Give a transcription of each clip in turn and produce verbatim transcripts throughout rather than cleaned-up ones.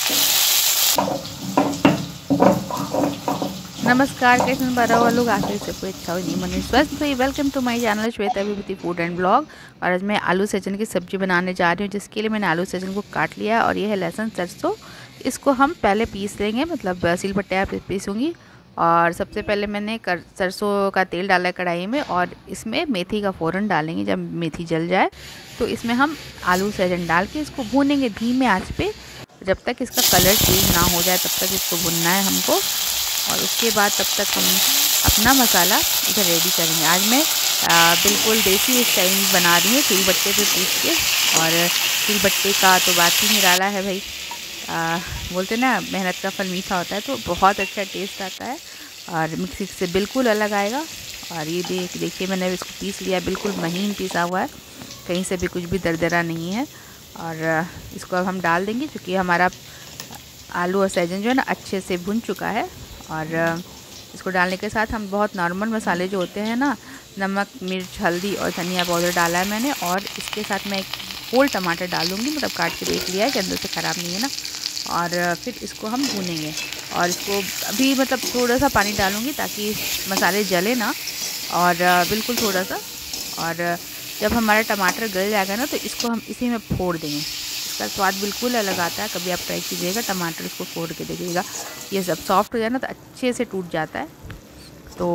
नमस्कार, कैसे बराबर लोग आखिर से कोई अच्छा नहीं मनी स्वस्थ भाई। Welcome to my channel Shweta Vibhuti food and blog. और आज मैं आलू सजन की सब्ज़ी बनाने जा रही हूँ, जिसके लिए मैंने आलू सजन को काट लिया और ये है लहसुन सरसों। इसको हम पहले पीस लेंगे, मतलब सिलबट्टे पे पीसूँगी। और सबसे पहले मैंने कर सरसों का तेल डाला है कढ़ाई में, और इसमें मेथी का फ़ौरन डालेंगे। जब मेथी जल जाए तो इसमें हम आलू सजन डाल के इसको भूनेंगे धीमे आँच पे, जब तक इसका कलर चेंज ना हो जाए तब तक इसको भुनना है हमको। और उसके बाद तब तक हम अपना मसाला इधर रेडी करेंगे। आज मैं आ, बिल्कुल देसी स्टाइल बना रही हूँ, सिलबट्टे पे पीस के। और सिलबट्टे का तो बात ही निराला है भाई। आ, बोलते ना मेहनत का फल मीठा होता है, तो बहुत अच्छा टेस्ट आता है और मिक्सी से बिल्कुल अलग आएगा। और ये देख देखिए मैंने इसको पीस लिया, बिल्कुल महीन पीसा हुआ है, कहीं से भी कुछ भी दरदरा नहीं है। और इसको अब हम डाल देंगे, क्योंकि हमारा आलू और सहजन जो है ना अच्छे से भुन चुका है। और इसको डालने के साथ हम बहुत नॉर्मल मसाले जो होते हैं ना, नमक, मिर्च, हल्दी और धनिया पाउडर डाला है मैंने। और इसके साथ मैं एक होल टमाटर डालूँगी, मतलब काट के देख लिया है कि अंदर से ख़राब नहीं है ना। और फिर इसको हम भूनेंगे, और इसको अभी मतलब थोड़ा सा पानी डालूँगी ताकि मसाले जले ना, और बिल्कुल थोड़ा सा। और जब हमारा टमाटर गल जाएगा ना, तो इसको हम इसी में फोड़ देंगे। इसका स्वाद बिल्कुल अलग आता है, कभी आप ट्राई कीजिएगा, टमाटर इसको फोड़ के देखिएगा। ये सब सॉफ्ट हो जाए ना तो अच्छे से टूट जाता है। तो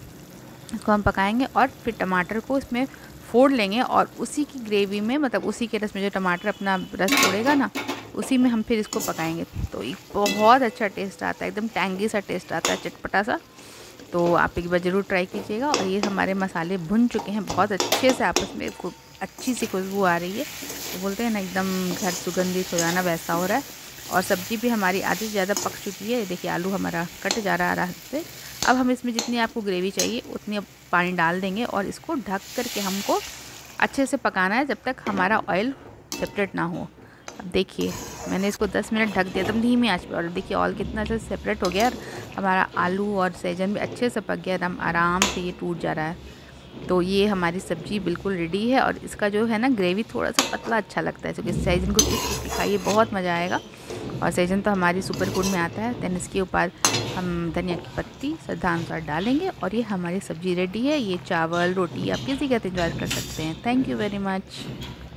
इसको हम पकाएंगे और फिर टमाटर को इसमें फोड़ लेंगे, और उसी की ग्रेवी में, मतलब उसी के रस में जो टमाटर अपना रस छोड़ेगा ना, उसी में हम फिर इसको पकाएंगे। तो एक बहुत अच्छा टेस्ट आता है, एकदम टैंगी सा टेस्ट आता है, चटपटा सा। तो आप एक बार ज़रूर ट्राई कीजिएगा। और ये हमारे मसाले भुन चुके हैं बहुत अच्छे से, आपस में अच्छी सी खुशबू आ रही है। तो बोलते हैं ना एकदम घर सुगंधित हो जाना, वैसा हो रहा है। और सब्ज़ी भी हमारी आधी से ज़्यादा पक चुकी है। देखिए आलू हमारा कट जा रहा है हाथ से। अब हम इसमें जितनी आपको ग्रेवी चाहिए उतनी पानी डाल देंगे, और इसको ढक करके हमको अच्छे से पकाना है जब तक हमारा ऑयल सेपरेट ना हो। अब देखिए मैंने इसको दस मिनट ढक दिया एकदम धीमी आंच पे, और देखिए ऑयल कितना अच्छा सेपरेट हो गया, और हमारा आलू और सहजन भी अच्छे से पक गया, एकदम आराम से ये टूट जा रहा है। तो ये हमारी सब्ज़ी बिल्कुल रेडी है। और इसका जो है ना ग्रेवी थोड़ा सा पतला अच्छा लगता है, क्योंकि सहजन को पीस पीस के खाइए, बहुत मज़ा आएगा। और सहजन तो हमारी सुपर फूड में आता है। देन इसके ऊपर हम धनिया की पत्ती श्रद्धानुसार डालेंगे, और ये हमारी सब्ज़ी रेडी है। ये चावल रोटी आप किसी के साथ एंजॉय कर सकते हैं। Thank you very much.